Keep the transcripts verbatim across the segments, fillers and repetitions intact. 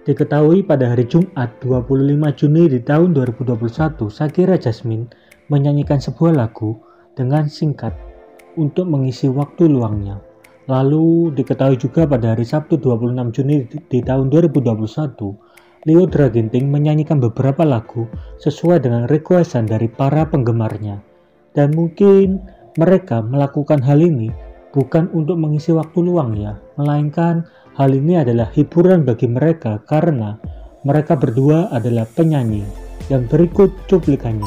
Diketahui pada hari Jumat dua puluh lima Juni di tahun dua ribu dua puluh satu, Shakira Jasmine menyanyikan sebuah lagu dengan singkat untuk mengisi waktu luangnya. Lalu diketahui juga pada hari Sabtu dua puluh enam Juni di tahun dua ribu dua puluh satu, Leo Draginting menyanyikan beberapa lagu sesuai dengan requestan dari para penggemarnya. Dan mungkin mereka melakukan hal ini bukan untuk mengisi waktu luang ya, melainkan hal ini adalah hiburan bagi mereka karena mereka berdua adalah penyanyi. Yang berikut cuplikannya.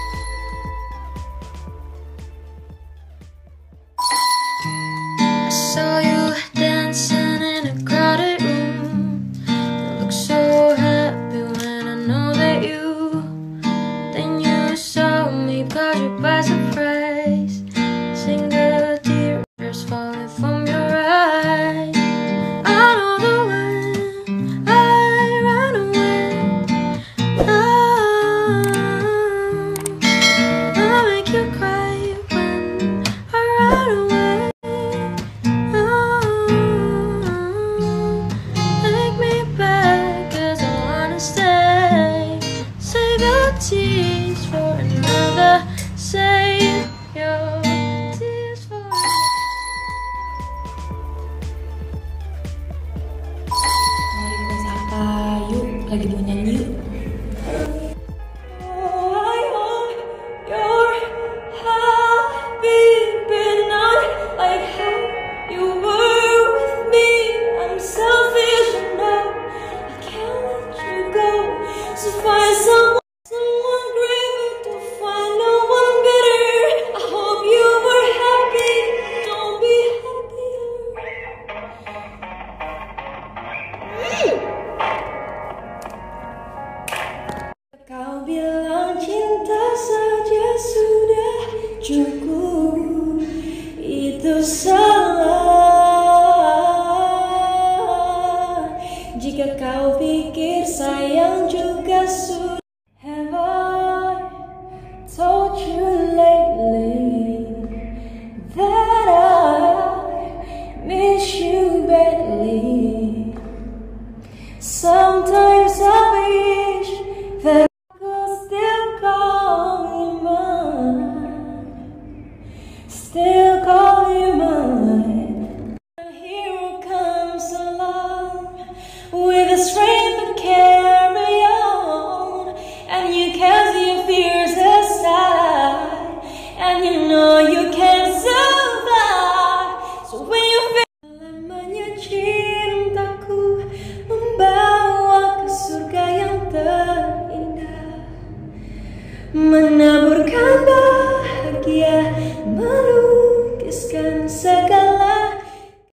Tears for another, save your tears for. Mau request apa? Yuk, lagi mau nyanyi yuk. Kau bilang cinta saja sudah cukup, itu salah. Jika kau pikir sayang juga sudah. Have I told you lately that I miss you badly? Sometimes I wish that still call you mine. Here comes along with the strength to carry on, and you cast your fears aside, and you know you can survive. So when you feel lamanya cintaku membawa ke surga yang terindah, menaburkan bahagia, melukiskan